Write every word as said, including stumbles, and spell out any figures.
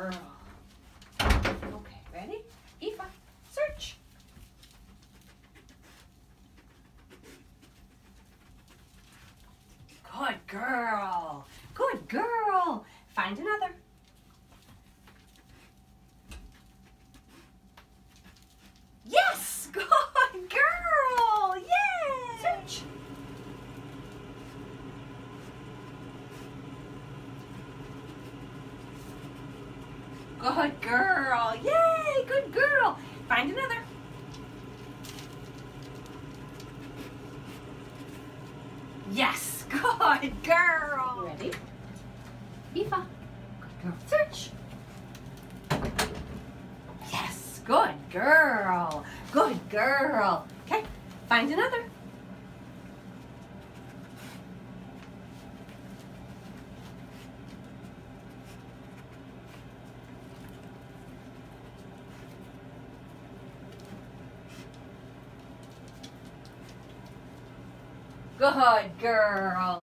girl. Okay, ready? Aoife, search. Good girl. Good girl. Find another. Yes! Good girl. Yay! Search. Good girl. Yay! Good girl. Find another. Yes! Good girl. Ready? Aoife. Good girl. Search. Yes! Good girl. Good girl. Okay. Find another. Good girl.